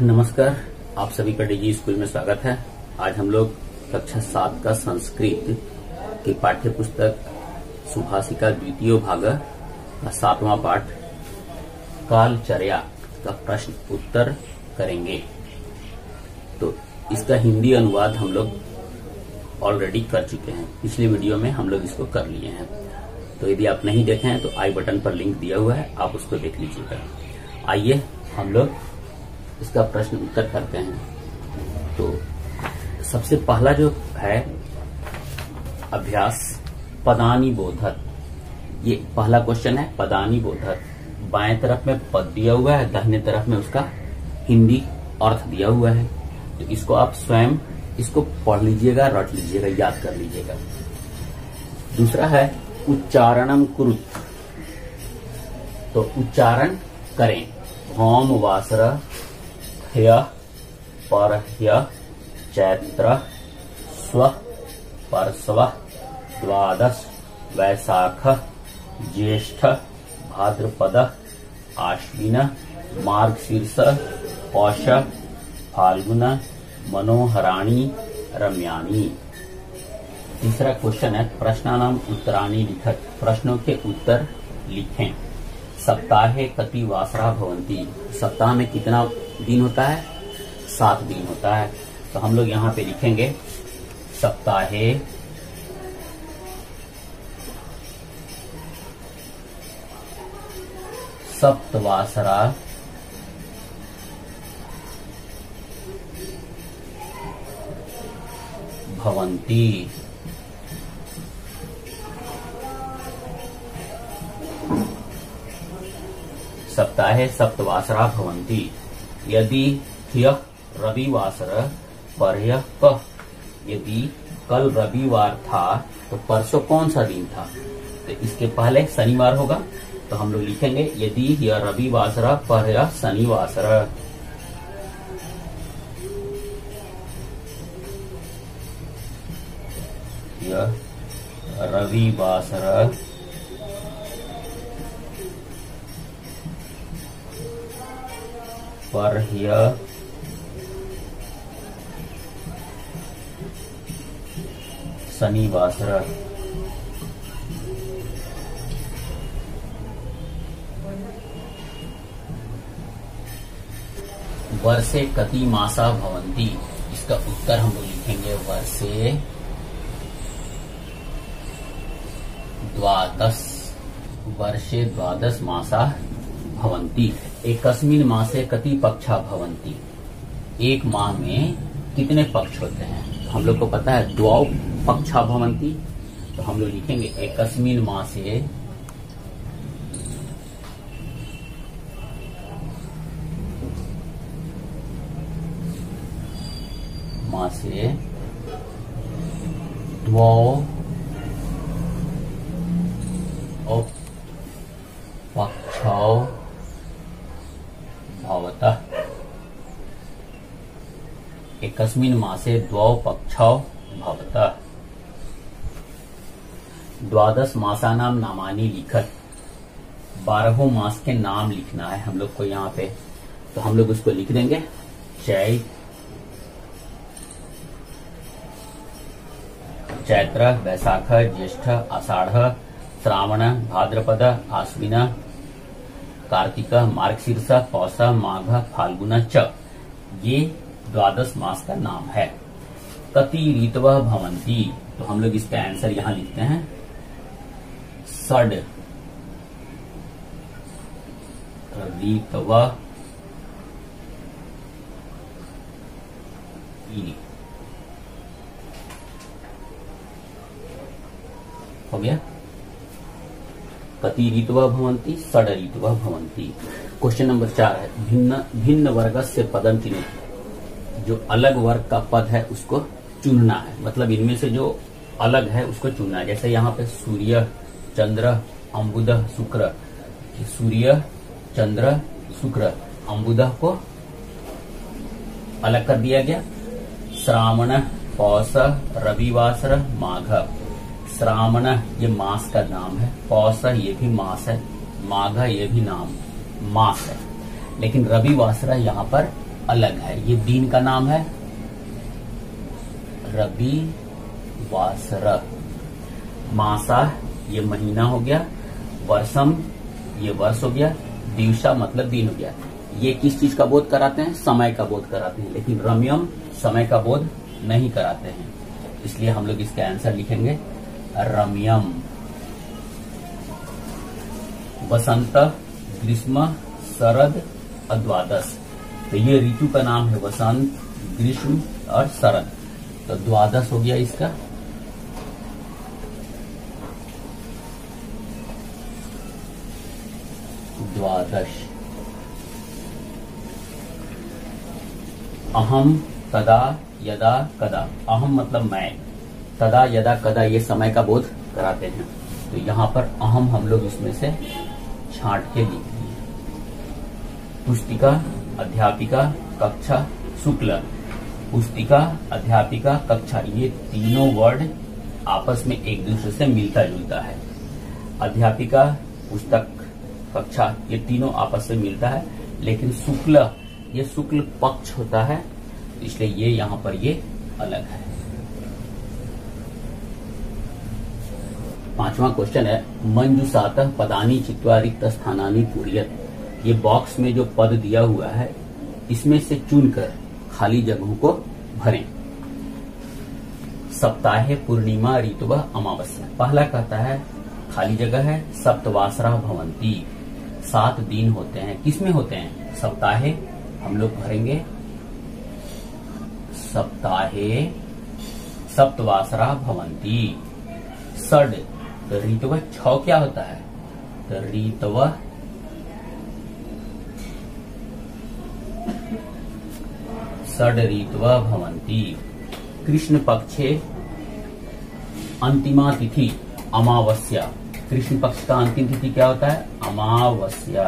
नमस्कार, आप सभी का डीजी स्कूल में स्वागत है। आज हम लोग कक्षा 7 का संस्कृत की पाठ्य पुस्तक सुभाषिका द्वितीय भाग का 7वां पाठ कालचर्या का प्रश्न उत्तर करेंगे। तो इसका हिंदी अनुवाद हम लोग ऑलरेडी कर चुके हैं। पिछले वीडियो में हम लोग इसको कर लिए हैं। तो यदि आप नहीं देखे हैं तो आई बटन पर लिंक दिया हुआ है, आप उसको देख लीजिएगा। आइए हम लोग इसका प्रश्न उत्तर करते हैं। तो सबसे पहला जो है अभ्यास पदानी बोधक, ये पहला क्वेश्चन है। पदानी बोधक, बाएं तरफ में पद दिया हुआ है, दाहिने तरफ में उसका हिंदी अर्थ दिया हुआ है। तो इसको आप स्वयं इसको पढ़ लीजिएगा, रट लीजिएगा, याद कर लीजिएगा। दूसरा है उच्चारणम कुरुत, तो उच्चारण करें। होम वासर ह्य परह्य चैत्र स्व परस्व द्वादश वैशाख ज्येष्ठ भाद्रपद आश्विन मार्गशीर्ष पौष फाल्गुन मनोहराणि रम्याणि। तीसरा क्वेश्चन है प्रश्नानाम उत्तराणि लिखत, प्रश्नों के उत्तर लिखें। सप्ताहे कति वासरा भवन्ति, सप्ताह में कितना दिन होता है? 7 दिन होता है। तो हम लोग यहाँ पे लिखेंगे सप्ताहे सप्तवासरा भवन्ति। सप्ताहे सप्तवासरा भवन्ति। यदि ह्यः रविवासर परह्यः कः, यदि कल रविवार था तो परसों कौन सा दिन था? तो इसके पहले शनिवार होगा, तो हम लोग लिखेंगे यदि ह्यः रविवासर परह्यः शनिवासर। ह्यः रविवासर परह्यः शनिवासर। वर्षे कति मासा भवन्ति, इसका उत्तर हम लोग लिखेंगे वर्षे द्वादश मासा भवन्ति। एकस्मिन् मासे कति पक्षा भवन्ति, एक माह में कितने पक्ष होते हैं? तो हम लोग को पता है द्वौ पक्षा भवन्ति, तो हम लोग लिखेंगे एकस्मिन् मासे द्वौ पक्षौ भवतः। एकस्मिन् मासे द्वौ पक्षौ भवतः। द्वादश मासानाम नामानि लिखत, 12 मास के नाम लिखना है हम लोग को यहाँ पे। तो हम लोग उसको लिख देंगे चैत्र वैशाख ज्येष्ठ आषाढ़ श्रावण भाद्रपद आश्विन कार्तिक मार्गशीर्ष पौष माघ फाल्गुन च, ये 12 मास का नाम है। कति ऋतवः भवन्ति, तो हम लोग इसका आंसर यहाँ लिखते हैं षड् ऋतवः। हो गया, कति ऋतवः भवन्ति, षड् ऋतवः भवन्ति। क्वेश्चन नंबर 4 है भिन्न वर्गस्य पदं चिन्वन्तु, जो अलग वर्ग का पद है उसको चुनना है। मतलब इनमें से जो अलग है उसको चुनना है। जैसे यहाँ पे सूर्य चंद्र अम्बुद शुक्र, सूर्य चंद्र शुक्र अम्बुद को अलग कर दिया गया। श्रावण पौष रविवासर माघ, श्रावण ये मास का नाम है, पौष ये भी मास है, माघ ये भी नाम मास है। लेकिन रविवासर यहाँ पर अलग है। ये दिन का नाम है रविवासर। मासा ये महीना हो गया, वर्षम ये वर्ष हो गया, दिवसा मतलब दिन हो गया। ये किस चीज का बोध कराते हैं? समय का बोध कराते हैं, लेकिन रम्यम समय का बोध नहीं कराते हैं। इसलिए हम लोग इसका आंसर लिखेंगे रम्यम। वसंत, ग्रीष्म, शरद और द्वादश। तो ये ऋतु का नाम है वसंत, ग्रीष्म और शरद। तो द्वादश हो गया इसका। द्वादश। अहम, तदा, यदा, कदा। अहम मतलब मैं, तदा, यदा, कदा ये समय का बोध कराते हैं। तो यहाँ पर अहम हम लोग इसमें से छांट के लिख दिए। पुस्तिका, अध्यापिका, कक्षा, शुक्ल। पुस्तिका, अध्यापिका, कक्षा ये तीनों वर्ड आपस में एक दूसरे से मिलता जुलता है। अध्यापिका, पुस्तक, कक्षा ये तीनों आपस में मिलता है, लेकिन शुक्ल ये शुक्ल पक्ष होता है, इसलिए ये यहाँ पर ये अलग है। 5वां क्वेश्चन है मंजुषातः पदानि चित्वा रिक्त स्थानानि पूरयत। ये बॉक्स में जो पद दिया हुआ है इसमें से चुनकर खाली जगहों को भरें। सप्ताहे पूर्णिमा ऋतुवा अमावस्या। पहला कहता है खाली जगह है सप्तवासरा भवंती, 7 दिन होते हैं। किसमें होते हैं? सप्ताहे हम लोग भरेंगे सप्ताहे सप्तवासरा भवंती। षड तो ऋतुवा 6 क्या होता है? तो ऋतुवा षड ऋतुवा भवंती। कृष्ण पक्षे अंतिमा तिथि अमावस्या। कृष्ण पक्ष का अंतिम तिथि क्या होता है? अमावस्या।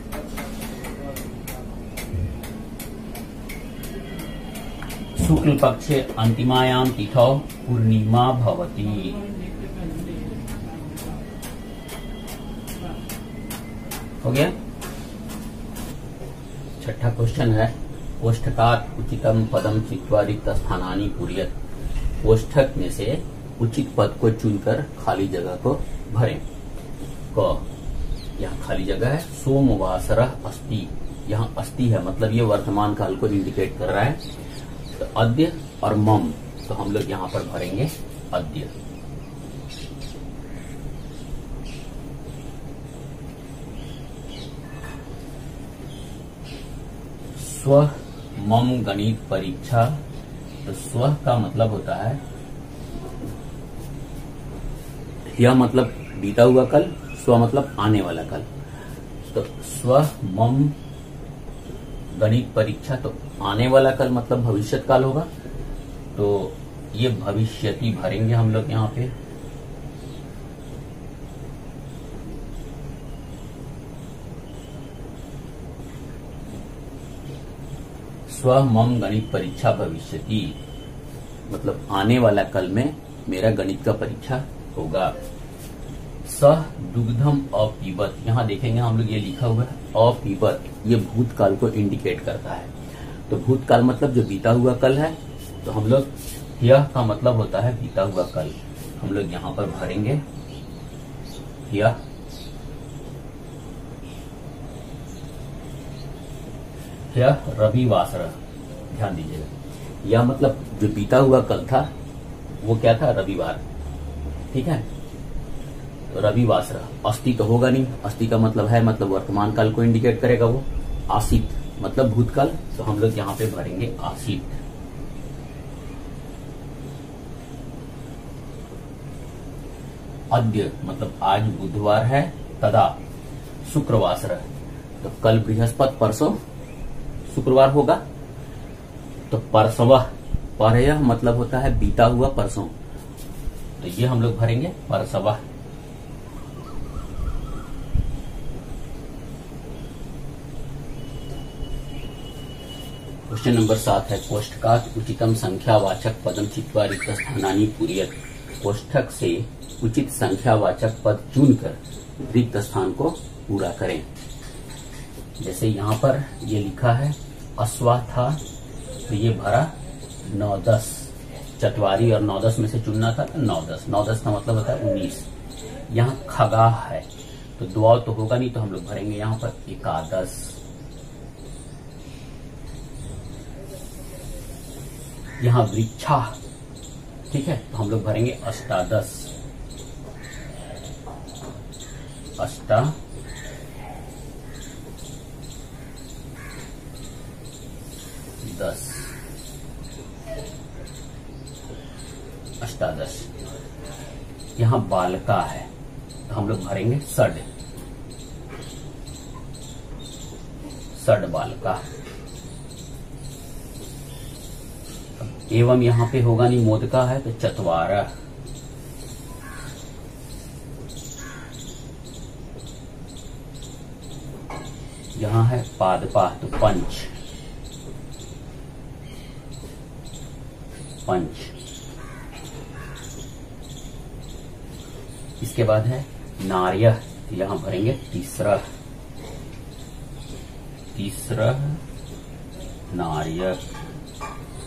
शुक्ल पक्षे अंतिमायाम तिथौ पूर्णिमा भवति। हो गया। 6ठा क्वेश्चन है कोष्ठकात् उचितम पदम चित्वा रिक्त स्थानानि पूरयत। कोष्ठक में से उचित पद को चुनकर खाली जगह को भरें। क यहाँ खाली जगह है सोमवासरः अस्ति। यहाँ अस्ति है मतलब ये वर्तमान काल को इंडिकेट कर रहा है। तो अद्य और मम तो हम लोग यहाँ पर भरेंगे अद्य। स्व मम गणित परीक्षा। तो स्व का मतलब होता है यह मतलब बीता हुआ कल, स्व मतलब आने वाला कल। तो स्व मम गणित परीक्षा तो आने वाला कल मतलब भविष्यत काल होगा। तो ये भविष्यति भरेंगे हम लोग यहाँ पे। स्व मम गणित परीक्षा भविष्यति मतलब आने वाला कल में मेरा गणित का परीक्षा होगा। सह दुग्धम अपीबत। यहाँ देखेंगे हम लोग ये लिखा हुआ है अपीबत, ये भूतकाल को इंडिकेट करता है। तो भूतकाल मतलब जो बीता हुआ कल है। तो हम लोग यह का मतलब होता है बीता हुआ कल। हम लोग यहाँ पर भरेंगे यह। रविवासर। ध्यान दीजिएगा यह मतलब जो बीता हुआ कल था वो क्या था? रविवार। ठीक है। तो रविवासर। अस्ति तो होगा नहीं, अस्ति का मतलब है मतलब वर्तमान काल को इंडिकेट करेगा वो। आसीत मतलब भूतकाल, तो हम लोग यहाँ पे भरेंगे आसीत। अद्य मतलब आज बुधवार है। तदा शुक्रवासर तो कल बृहस्पति परसों शुक्रवार होगा। तो परसवः परयः मतलब होता है बीता हुआ परसों। तो ये हम लोग भरेंगे परसवः। क्वेश्चन नंबर 7 है कोष्ठकात् उचितम संख्यावाचक पदम चित्वा रिक्त स्थानानि पूरयत। कोष्ठक से उचित संख्यावाचक पद चुनकर रिक्त स्थान को पूरा करें। जैसे यहाँ पर ये लिखा है अश्वा था तो ये भरा 9-10, चतवारी और 9-10 में से चुनना था तो 9-10, 9-10 का मतलब होता है 19। यहाँ खगा है तो द्वा तो होगा नहीं, तो हम लोग भरेंगे यहाँ पर 11। यहाँ वृक्षा, ठीक है, तो हम लोग भरेंगे 18। अष्टा 10, 18। यहाँ बालका है तो हम लोग भरेंगे 6, बालका। एवं यहाँ पे होगा नहीं, मोदका है तो 4। यहाँ है पादपा तो 5, इसके बाद है नार्य, यहाँ भरेंगे 3, नार्य।